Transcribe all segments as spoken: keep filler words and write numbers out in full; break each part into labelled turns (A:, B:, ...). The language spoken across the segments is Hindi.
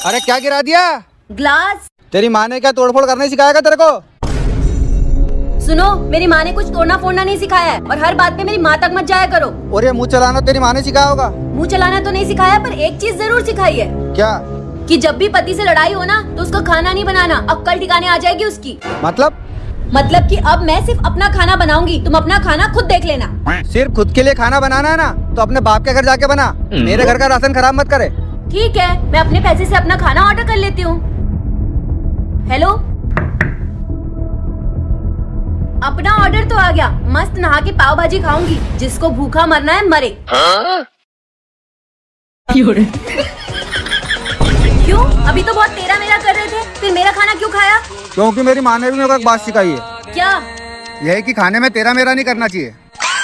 A: अरे क्या गिरा दिया?
B: ग्लास।
A: तेरी माँ ने क्या तोड़फोड़ करने सिखाया तेरे को?
B: सुनो, मेरी माँ ने कुछ तोड़ना फोड़ना नहीं सिखाया है और हर बात पे मेरी माँ तक मत जाया करो।
A: और ये मुँह चलाना तेरी माँ ने सिखाया होगा?
B: मुँह चलाना तो नहीं सिखाया, पर एक चीज जरूर सिखाई है।
A: क्या?
B: कि जब भी पति से लड़ाई हो ना तो उसको खाना नहीं बनाना, अक्कल ठिकाने आ जाएगी उसकी।
A: मतलब?
B: मतलब कि अब मैं सिर्फ अपना खाना बनाऊंगी, तुम अपना खाना खुद देख लेना।
A: सिर्फ खुद के लिए खाना बनाना है ना, तो अपने बाप के घर जाके बना, मेरे घर का राशन खराब मत करे।
B: ठीक है, मैं अपने पैसे से अपना खाना ऑर्डर कर लेती हूँ। हेलो, अपना ऑर्डर तो आ गया। मस्त नहा के पाव भाजी खाऊंगी, जिसको भूखा मरना है मरे। हाँ? क्यों? अभी तो बहुत तेरा मेरा कर रहे थे, फिर मेरा खाना क्यों खाया?
A: क्योंकि मेरी माँ ने भी मेरे को एक बात सिखाई है।
B: क्या?
A: यही कि खाने में तेरा मेरा नहीं करना चाहिए।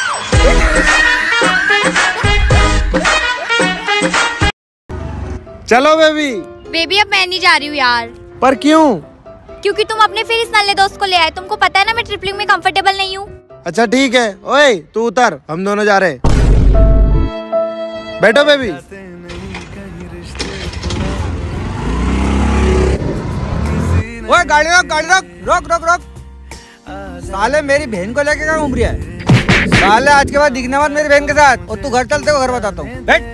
A: चलो बेबी।
C: बेबी अब मैं नहीं जा रही हूँ यार।
A: पर क्यों?
C: क्योंकि तुम अपने फिर इस नल्ले दोस्त को ले आए। तुमको पता है ना मैं ट्रिपलिंग में कंफर्टेबल नहीं हूँ।
A: अच्छा ठीक है, ओए तू उतर, हम दोनों जा रहे। बैठो बेबी। ओए गाड़ी रोक, गाड़ी रोक, रोक रोक रोक। साले मेरी बहन को लेके क्या घूम रही है? साले आज के बाद दिखने मत मेरी बहन के साथ, और तू घर चलते हो, घर बताता हूँ। बैठ।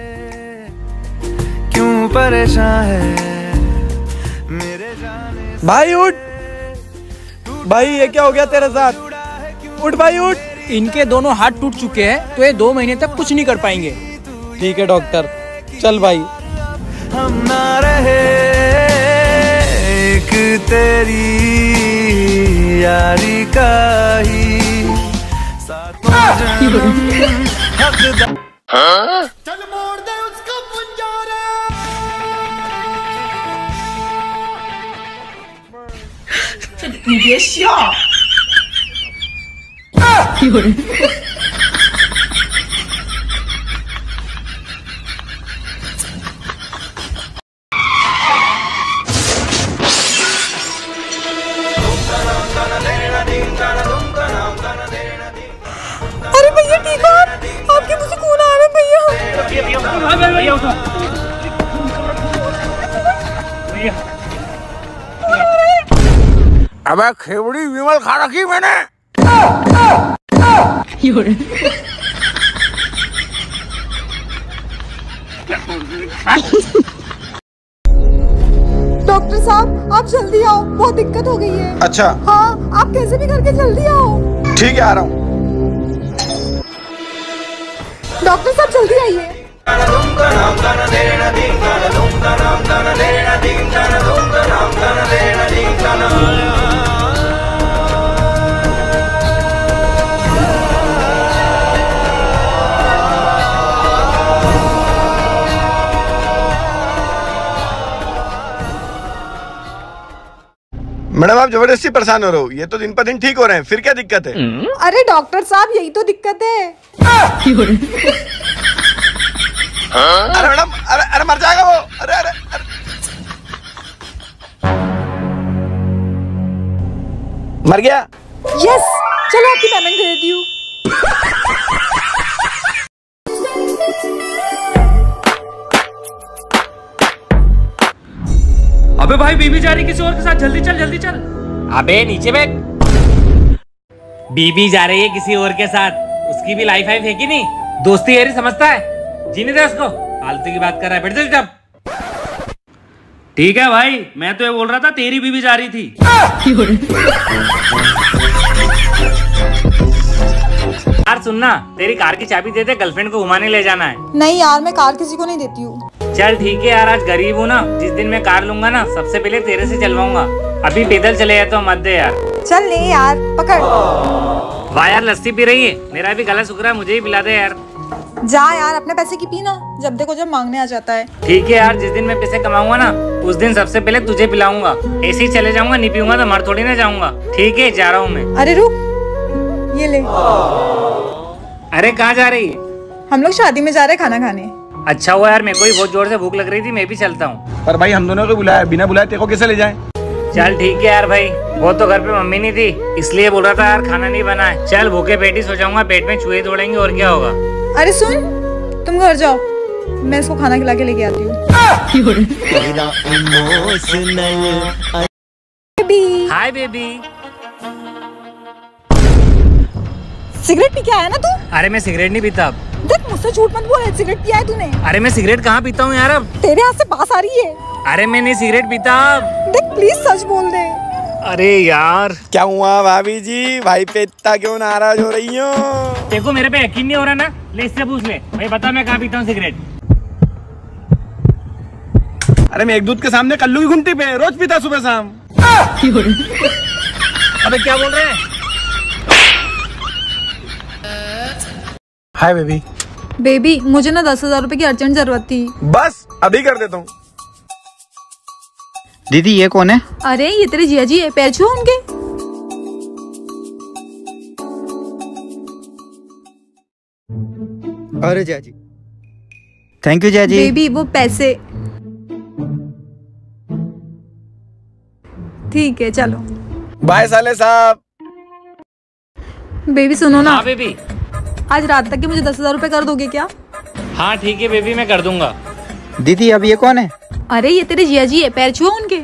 D: क्यों परेशान है मेरे जाने?
E: भाई उठ, भाई ये क्या हो गया तेरे साथ? उठ भाई उठ।
F: इनके दोनों हाथ टूट चुके हैं, तो ये दो महीने तक कुछ नहीं कर पाएंगे।
E: ठीक है डॉक्टर, चल भाई।
D: हम ना रहे एक तेरी यारी का ही साथ जन्म। हाँ? चल मोड़ दे उसका पंजारा।
G: 你别笑。
H: अरे भैया ठीक हो आप? आपके मुझे खून आ रहा है भैया।
A: अबे खेवड़ी विमल खा रखी मैंने।
H: डॉक्टर साहब आप जल्दी आओ, बहुत दिक्कत हो गई है।
A: अच्छा
H: हाँ, आप कैसे भी करके जल्दी आओ।
A: ठीक है, आ रहा हूँ।
H: डॉक्टर साहब जल्दी आइए।
I: मैडम आप जबरदस्ती परेशान हो रहे हो, ये तो दिन पर दिन ठीक हो रहे हैं, फिर क्या दिक्कत है?
H: अरे डॉक्टर साहब यही तो दिक्कत है।
I: अरे मैडम, अरे अरे मर जाएगा वो। अरे अरे, अरे। मर गया।
H: यस, चलो आपकी पेमेंट दे देती हूँ।
F: अबे भाई बीबी जा रही किसी और के साथ, जल्दी चल जल्दी चल।
J: अबे नीचे बैठ। बीबी जा रही है किसी और के साथ, उसकी भी लाइफ है कि नहीं? दोस्ती यारी समझता है, जीने दे उसको। फालतू की बात कर रहा है, बैठ जा।
F: ठीक है भाई, मैं तो ये बोल रहा था तेरी बीबी जा रही थी।
J: यार सुनना, तेरी कार की चाबी दे दे, गर्लफ्रेंड को घुमाने ले जाना है।
H: नहीं यार, मैं कार किसी को नहीं देती हूँ।
J: चल ठीक है यार, आज गरीब हूँ ना, जिस दिन मैं कार लूंगा ना सबसे पहले तेरे से चलवाऊंगा। अभी पैदल चले जाए तो मत दे यार।
H: चल ले यार, पकड़।
J: वाह यार, लस्सी पी रही है, मेरा भी गला सूख रहा है, मुझे ही पिला दे यार।
H: जा यार, अपने पैसे की पीना, जब देखो जब मांगने आ जाता है।
J: ठीक है यार, जिस दिन मैं पैसे कमाऊंगा ना उस दिन सबसे पहले तुझे पिलाऊंगा। ऐसे ही चले जाऊंगा, नहीं पीऊंगा तो मर थोड़ी ना जाऊंगा। ठीक है, जा रहा हूँ मैं।
H: अरे रुक, ये ले।
J: अरे कहाँ जा रही है?
H: हम लोग शादी में जा रहे खाना खाने।
J: अच्छा हुआ यार, मेरे को भी बहुत जोर से भूख लग रही थी, मैं भी चलता हूँ।
I: पर भाई हम दोनों को बुलाया, बिना बुलाए तेरे को कैसे ले जाएं?
J: चल ठीक है यार भाई, वो तो घर पे मम्मी नहीं थी इसलिए बोल रहा था यार खाना नहीं बना है। चल भूखे पेट ही सो जाऊंगा, पेट में चूहे दौड़ेंगे और क्या होगा।
H: अरे सुन, तुम घर जाओ, मैं इसको खाना खिला के लेके आती हूँ।
J: Hi baby.
H: सिगरेट पी के आया ना तू?
J: अरे मैं सिगरेट नहीं पीता अब।
H: देख मुझसे झूठ मत बोल, सिगरेट पिया है तूने?
J: अरे मैं सिगरेट कहाँ पीता हूँ यार अब।
H: तेरे हाथ से बास आ रही है।
J: अरे मैं नहीं सिगरेट पीता अब।
H: देख प्लीज सच बोल दे।
J: अरे यार
E: क्या हुआ भाभी जी, भाई पे इतना क्यों नाराज हो रही हो?
J: देखो मेरे पे यकीन नहीं हो रहा ना, ले इससे पूछ ले भाई, बता मैं कहाँ पीता हूँ सिगरेट।
E: अरे मैं एक दूध के सामने कल्लू की घुंटी पे रोज पीता सुबह शाम।
J: अबे क्या बोल रहे हैं?
E: Hi baby.
H: बेबी मुझे ना दस हजार रूपए की अर्जेंट जरूरत थी।
E: बस अभी कर देता हूँ।
A: दीदी ये कौन है?
H: अरे ये तेरे जिया जी है, पैर छुओ उनके।
A: अरे Jiya ji, thank you Jiya ji.
H: Baby वो पैसे। ठीक है चलो
E: बाय साले साहब।
H: बेबी सुनो ना।
J: हाँ बेबी।
H: आज रात तक के मुझे दस हजार रूपए कर दोगे क्या?
J: हाँ ठीक है बेबी, मैं कर दूंगा।
A: दीदी अब ये कौन है?
H: अरे ये तेरे जिया जी है, पैर छुओ उनके।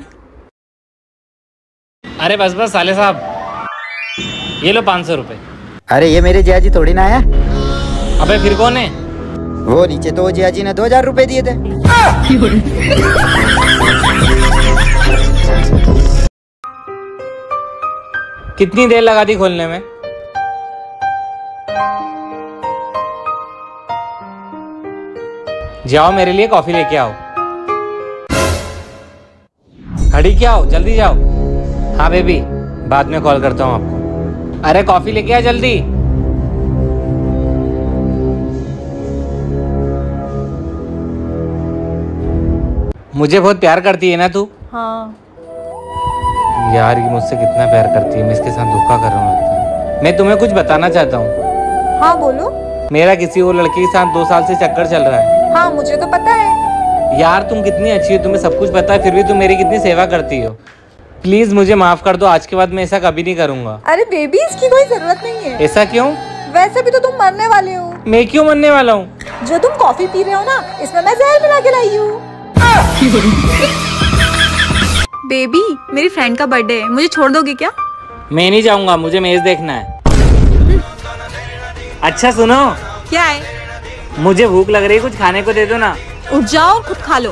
J: अरे बस बस साले साहब, ये लो पाँच सौ रुपए।
A: अरे ये मेरे जिया जी थोड़ी ना है।
J: अबे फिर कौन है?
A: वो नीचे तो जिया जी ने दो हजार रूपए दिए थे।
J: कितनी देर लगा दी खोलने में? जाओ मेरे लिए कॉफी लेके आओ। खड़ी क्या हो, जल्दी जाओ। हाँ बेबी, बाद में कॉल करता हूँ आपको। अरे कॉफी लेके आ जल्दी। मुझे बहुत प्यार करती है ना तू?
H: हाँ।
J: यार ये मुझसे कितना प्यार करती है, मैं इसके साथ धोखा कर रहा हूँ लगता है। मैं तुम्हें कुछ बताना चाहता हूँ।
H: हाँ बोलो।
J: मेरा किसी और लड़के के साथ दो साल से चक्कर चल रहा है।
H: हाँ मुझे तो पता है।
J: यार तुम कितनी अच्छी हो, तुम्हें सब कुछ पता है, फिर भी तुम मेरी कितनी सेवा करती हो। प्लीज मुझे माफ कर दो, आज के बाद मैं ऐसा कभी नहीं करूँगा।
H: अरे बेबी इसकी कोई जरूरत नहीं है।
J: ऐसा क्यों?
H: वैसे भी तो तुम मरने वाले हो।
J: मैं क्यों मरने वाला हूँ?
H: जो तुम कॉफी पी रहे हो ना, इसमें मैं जहर मिला के लाई हूँ। बेबी मेरी फ्रेंड का बर्थडे है, मुझे छोड़ दोगे क्या?
J: मैं नहीं जाऊंगा, मुझे मैच देखना है। अच्छा सुनो।
H: क्या है?
J: मुझे भूख लग रही है, कुछ खाने को दे दो ना।
H: उठ जाओ और खुद खा लो।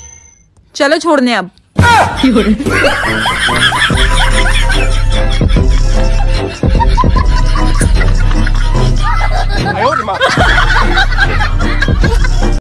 H: चलो छोड़ने अब।